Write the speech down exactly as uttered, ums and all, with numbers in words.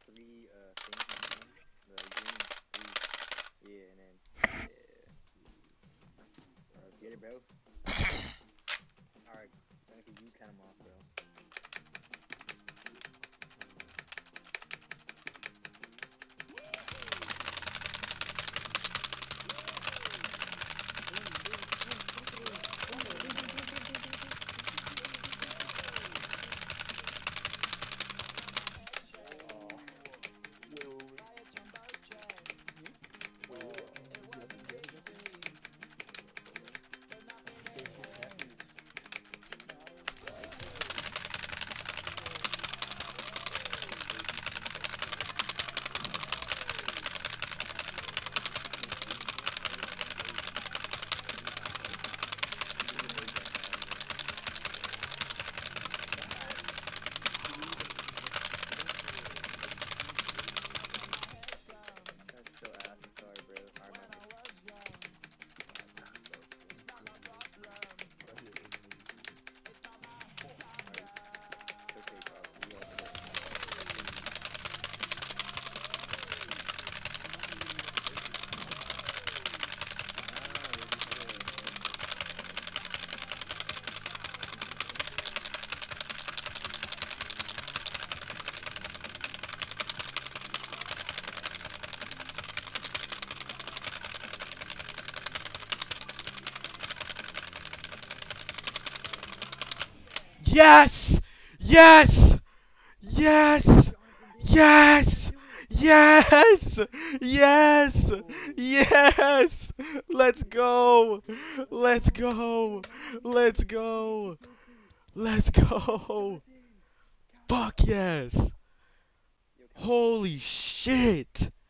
three uh things in the green three. Yeah, and then yeah. Bro, get it, bro. All right, Seneca, you count them off, bro. That's so ass. I'm sorry, bro. All right, my bad. All right, it's okay, Carl. We all did it. Ah, what you said. Yes! Yes! Yes! Jonathan did it. Yes! Do it. Yes! Yes! Oh, Yes! Let's go! let's Let's go, go! Jonathan. Let's Joker, go! Joker. Let's Yes, go! Jonathan. Count it Fuck off. yes! Yo, count it off. Holy shit!